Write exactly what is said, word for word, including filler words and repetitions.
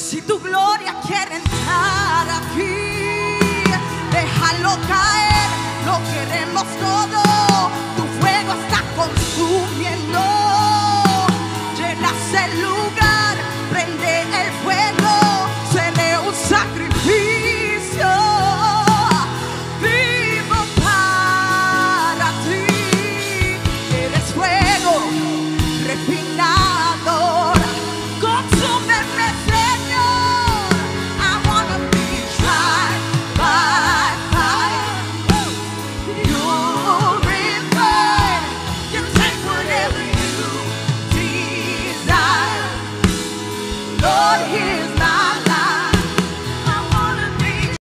Si tu gloria quiere entrar aquí, déjalo caer, lo queremos todo. Tu fuego está consumiendo.